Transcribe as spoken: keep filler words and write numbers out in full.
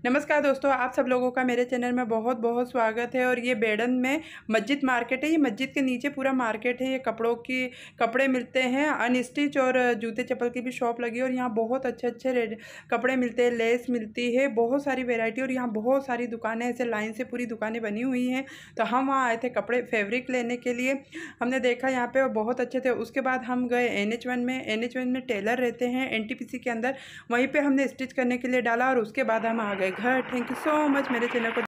नमस्कार दोस्तों, आप सब लोगों का मेरे चैनल में बहुत बहुत स्वागत है। और ये बेडन में मस्जिद मार्केट है। ये मस्जिद के नीचे पूरा मार्केट है। ये कपड़ों की कपड़े मिलते हैं, अनस्टिच और जूते चप्पल की भी शॉप लगी है। और यहाँ बहुत अच्छे अच्छे रेड कपड़े मिलते हैं, लेस मिलती है, बहुत सारी वेराइटी। और यहाँ बहुत सारी दुकानें ऐसे लाइन से पूरी दुकानें बनी हुई हैं। तो हम वहाँ आए थे कपड़े फैब्रिक लेने के लिए। हमने देखा यहाँ पे बहुत अच्छे थे। उसके बाद हम गए एन एच वन में। एन एच वन में टेलर रहते हैं एन टी पी सी के अंदर, वहीं पे हमने स्टिच करने के लिए डाला और उसके बाद हम आ गए घर। थैंक यू सो मच मेरे चैनल को